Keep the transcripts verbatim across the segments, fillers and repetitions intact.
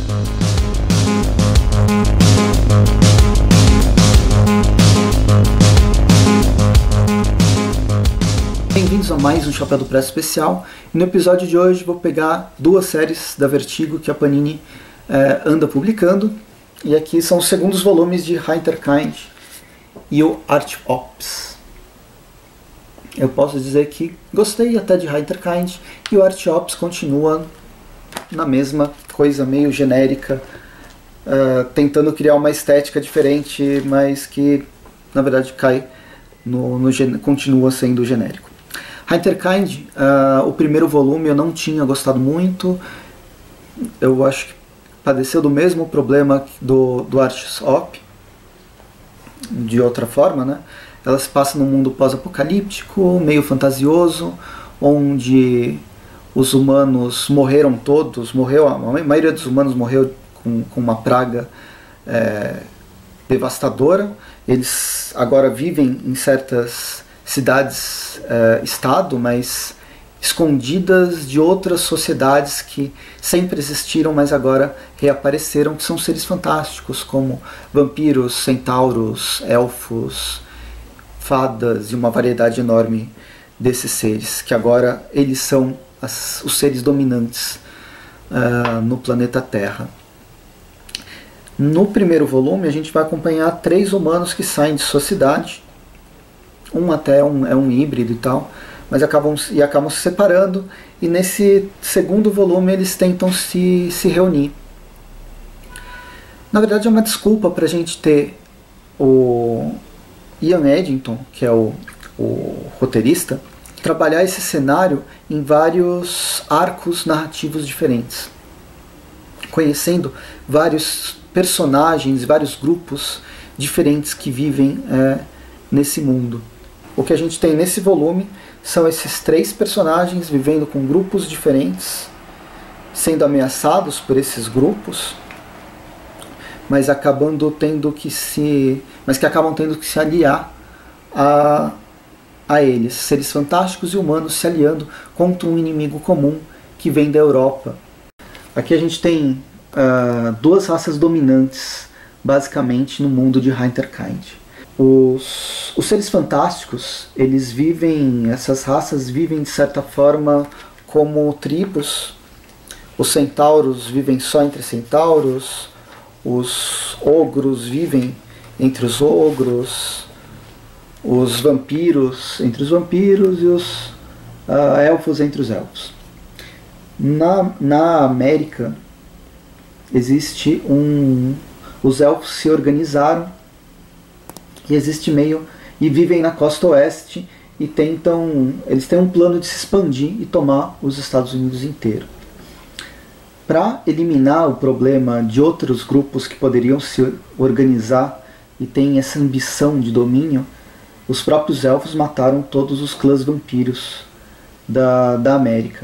Bem-vindos a mais um Chapéu do Presto especial. E no episódio de hoje vou pegar duas séries da Vertigo que a Panini eh, anda publicando. E aqui são os segundos volumes de Hinterkind e o Art Ops. Eu posso dizer que gostei até de Hinterkind e o Art Ops continua na mesma coisa meio genérica, uh, tentando criar uma estética diferente, mas que na verdade cai no, no continua sendo genérico. Hinterkind, uh, o primeiro volume eu não tinha gostado muito. Eu acho que padeceu do mesmo problema do, do Art Ops, de outra forma, né? Ela se passa num mundo pós-apocalíptico, meio fantasioso, onde os humanos morreram todos, morreu, a maioria dos humanos morreu com, com uma praga é, devastadora. Eles agora vivem em certas cidades é, estado, mas escondidas de outras sociedades que sempre existiram, mas agora reapareceram, que são seres fantásticos, como vampiros, centauros, elfos, fadas e uma variedade enorme desses seres, que agora eles são as, os seres dominantes uh, no planeta Terra. No primeiro volume a gente vai acompanhar três humanos que saem de sua cidade, um até um, é um híbrido e tal, mas acabam, e acabam se separando, e nesse segundo volume eles tentam se, se reunir. Na verdade é uma desculpa para a gente ter o Ian Eddington, que é o, o roteirista, trabalhar esse cenário em vários arcos narrativos diferentes, conhecendo vários personagens, vários grupos diferentes que vivem é, nesse mundo. O que a gente tem nesse volume são esses três personagens vivendo com grupos diferentes, sendo ameaçados por esses grupos, mas acabando tendo que se, mas que acabam tendo que se aliar a, a eles, seres fantásticos e humanos se aliando contra um inimigo comum que vem da Europa. Aqui a gente tem uh, duas raças dominantes, basicamente, no mundo de Hinterkind. Os, os seres fantásticos, eles vivem, essas raças vivem de certa forma como tribos. Os centauros vivem só entre centauros, os ogros vivem entre os ogros, os vampiros entre os vampiros e os uh, elfos entre os elfos. Na, na América existe um... os elfos se organizaram e existe meio e vivem na costa oeste e tentam, eles têm um plano de se expandir e tomar os Estados Unidos inteiro. Para eliminar o problema de outros grupos que poderiam se organizar e têm essa ambição de domínio, os próprios elfos mataram todos os clãs vampiros da, da América.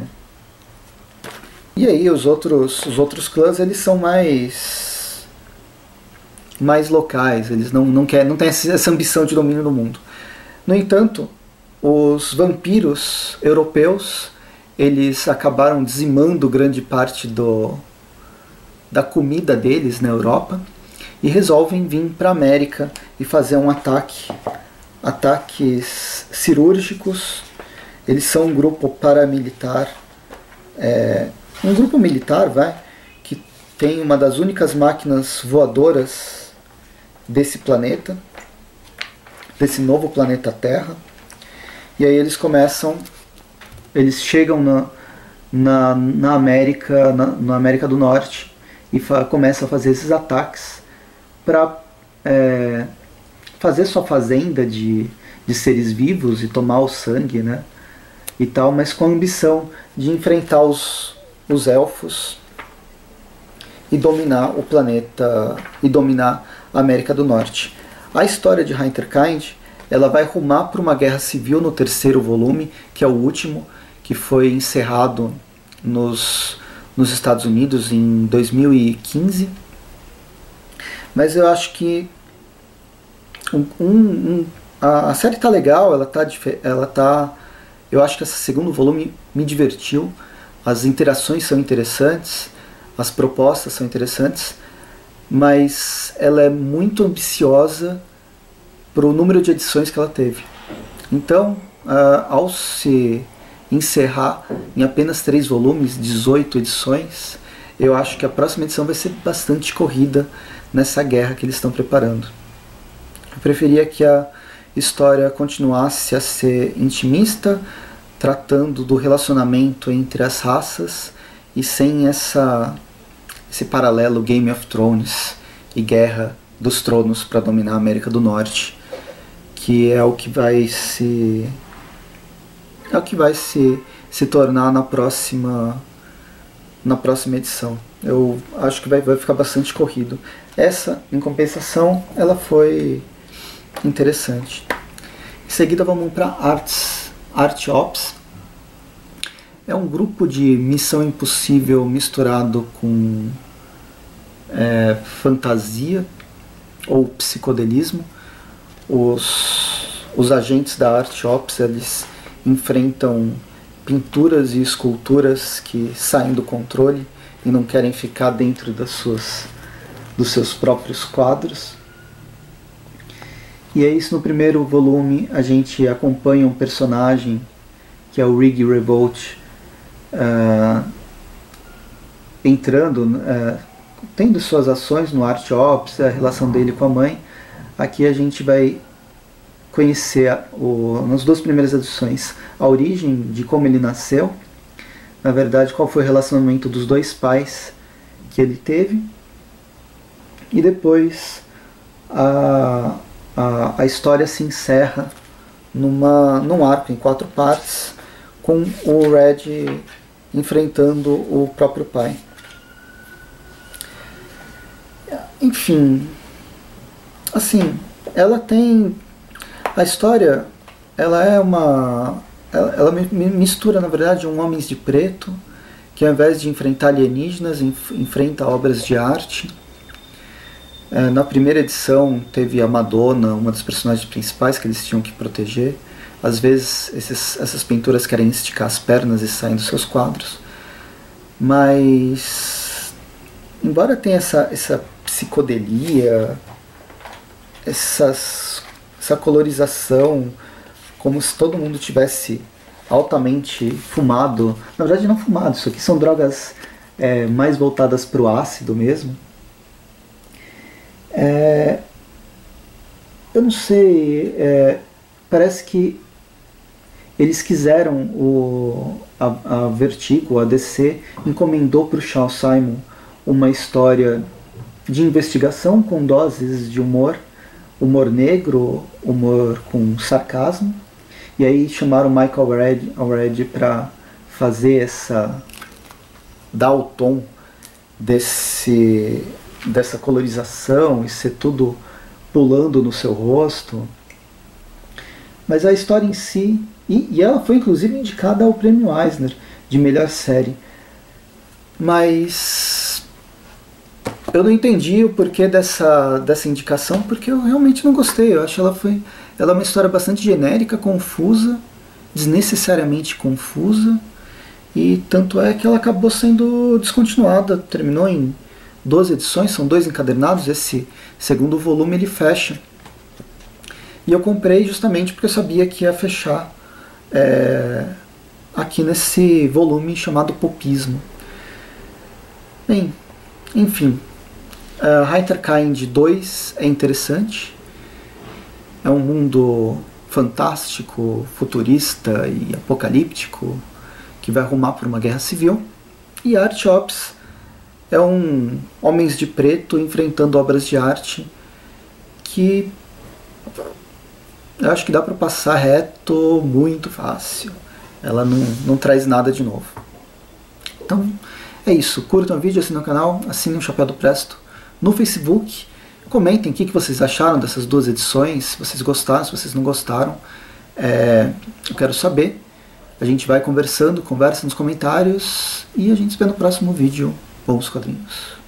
E aí os outros, os outros clãs, eles são mais mais locais, eles não, não, querem, não têm essa ambição de domínio do mundo. No entanto, os vampiros europeus, eles acabaram dizimando grande parte do, da comida deles na Europa e resolvem vir para a América e fazer um ataque, ataques cirúrgicos. Eles são um grupo paramilitar, é, um grupo militar, vai, que tem uma das únicas máquinas voadoras desse planeta, desse novo planeta Terra. E aí eles começam, eles chegam na, na, na América, na, na América do Norte e fa, começam a fazer esses ataques para é, fazer sua fazenda de, de seres vivos e tomar o sangue, né, e tal, mas com a ambição de enfrentar os, os elfos e dominar o planeta, e dominar a América do Norte. A história de Hinterkind, ela vai rumar para uma guerra civil no terceiro volume, que é o último, que foi encerrado nos, nos Estados Unidos em dois mil e quinze. Mas eu acho que um, um, um, a, a série tá legal, ela tá, ela tá, eu acho que esse segundo volume me divertiu, as interações são interessantes, as propostas são interessantes, mas ela é muito ambiciosa para o número de edições que ela teve. Então, uh, ao se encerrar em apenas três volumes, dezoito edições, eu acho que a próxima edição vai ser bastante corrida nessa guerra que eles estão preparando. Eu preferia que a história continuasse a ser intimista, tratando do relacionamento entre as raças e sem essa, esse paralelo Game of Thrones e Guerra dos Tronos para dominar a América do Norte, que é o que vai se é o que vai se, se tornar na próxima na próxima edição. Eu acho que vai, vai ficar bastante corrido. Essa, em compensação, ela foi interessante. Em seguida vamos para Arts, Art Ops. É um grupo de Missão Impossível misturado com é, fantasia ou psicodelismo. Os, os agentes da Art Ops, eles enfrentam pinturas e esculturas que saem do controle e não querem ficar dentro das suas, dos seus próprios quadros. E é isso. No primeiro volume a gente acompanha um personagem que é o Rig Revolt, uh, entrando, uh, tendo suas ações no Art Ops, a relação dele com a mãe. Aqui a gente vai conhecer, o, nas duas primeiras edições, a origem de como ele nasceu, na verdade qual foi o relacionamento dos dois pais que ele teve, e depois a, a, a história se encerra numa, num arco em quatro partes, com o Red enfrentando o próprio pai. Enfim, assim, ela tem... A história, ela é uma... Ela, ela mistura, na verdade, um Homens de Preto, que ao invés de enfrentar alienígenas, enf enfrenta obras de arte. É, na primeira edição teve a Madonna, uma das personagens principais que eles tinham que proteger. Às vezes esses, essas pinturas querem esticar as pernas e saem dos seus quadros. Mas, embora tenha essa, essa psicodelia, essas... essa colorização, como se todo mundo tivesse altamente fumado. Na verdade não fumado, isso aqui são drogas é, mais voltadas para o ácido mesmo. É, eu não sei, é, parece que eles quiseram, o, a, a Vertigo, a D C, encomendou para o Charles Simon uma história de investigação com doses de humor, humor negro, humor com sarcasmo, e aí chamaram Michael Red, Red para fazer essa, dar o tom desse, dessa colorização e ser tudo pulando no seu rosto. Mas a história em si, e, e ela foi inclusive indicada ao prêmio Eisner de melhor série, mas eu não entendi o porquê dessa, dessa indicação, porque eu realmente não gostei. Eu acho que ela foi, ela é uma história bastante genérica, confusa, desnecessariamente confusa, e tanto é que ela acabou sendo descontinuada. Terminou em doze edições, são dois encadernados, esse segundo volume ele fecha. E eu comprei justamente porque eu sabia que ia fechar é, aqui nesse volume chamado Popismo. Bem, enfim... Uh, Heiterkind dois é interessante, é um mundo fantástico, futurista e apocalíptico que vai rumar por uma guerra civil, e Art Ops é um Homens de Preto enfrentando obras de arte que eu acho que dá para passar reto muito fácil, ela não, não traz nada de novo. Então é isso, curtam o vídeo, assinem o canal, assinem o Chapéu do Presto no Facebook, comentem o que vocês acharam dessas duas edições, se vocês gostaram, se vocês não gostaram, é, eu quero saber. A gente vai conversando, conversa nos comentários, e a gente se vê no próximo vídeo. Bons quadrinhos.